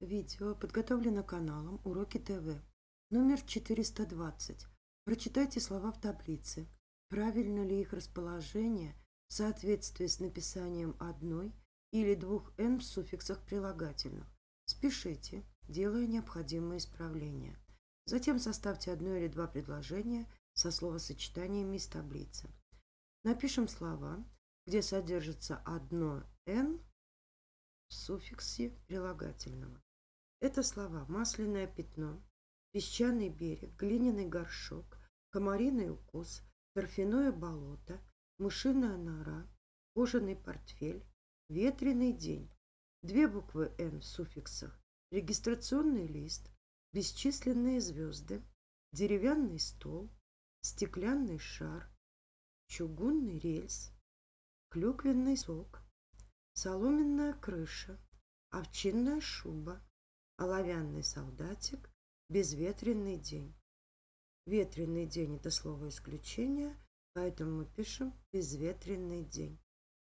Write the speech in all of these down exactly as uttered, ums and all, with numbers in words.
Видео подготовлено каналом Уроки ТВ. Номер четыреста двадцать. Прочитайте слова в таблице. Правильно ли их расположение в соответствии с написанием одной или двух «н» в суффиксах прилагательных? Спешите, делая необходимые исправления. Затем составьте одно или два предложения со словосочетаниями из таблицы. Напишем слова, где содержится одно «н» в суффиксе прилагательного. Это слова «масляное пятно», «песчаный берег», «глиняный горшок», «комариный укус», «торфяное болото», «мышиная нора», «кожаный портфель», «ветреный день». Две буквы «н» в суффиксах: регистрационный лист, бесчисленные звезды, деревянный стол, стеклянный шар, чугунный рельс, клюквенный сок, соломенная крыша, овчинная шуба, оловянный солдатик, безветренный день. Ветреный день – это слово исключения, поэтому мы пишем безветренный день.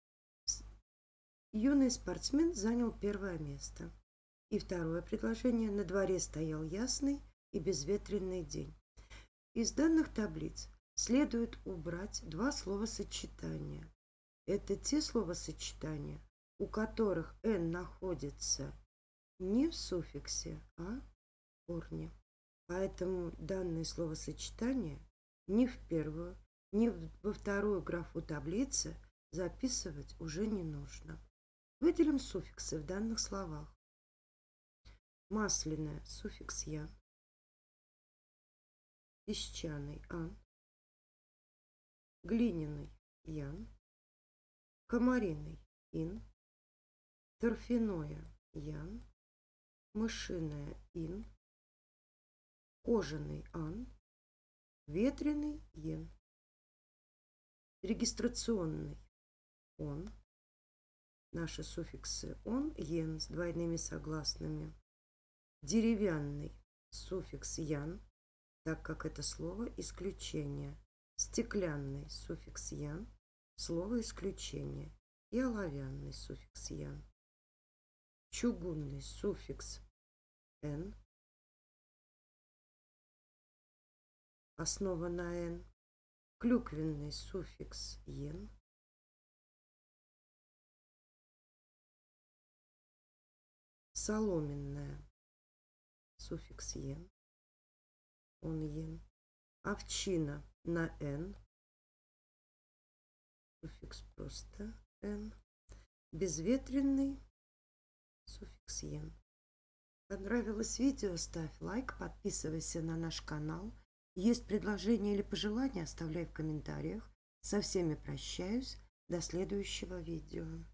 Юный спортсмен занял первое место. И второе предложение: на дворе стоял ясный и безветренный день. Из данных таблиц следует убрать два словосочетания. Это те словосочетания, у которых «н» находится не в суффиксе, а в корне. Поэтому данные словосочетания ни в первую, ни во вторую графу таблицы записывать уже не нужно. Выделим суффиксы в данных словах. Масляное – суффикс «я», песчаный – «ан», глиняный – «ян», комариный – «ин», торфяное – «ян», мышиное – «ин», кожаный – «ан», ветреный – «ен», регистрационный – «он». Наши суффиксы «он», «ен» с двойными согласными. Деревянный – суффикс «ян», так как это слово исключение. Стеклянный – суффикс «ян», слово исключение. И оловянный – суффикс «ян». Чугунный – суффикс «н», основа на «н». Клюквенный – суффикс «ен». Соломенная – суффикс «ен», он «ен». Овчина на «н», суффикс просто «н». Безветренный – суффикс «ен». Понравилось видео? Ставь лайк, подписывайся на наш канал. Есть предложения или пожелания? Оставляй в комментариях. Со всеми прощаюсь. До следующего видео.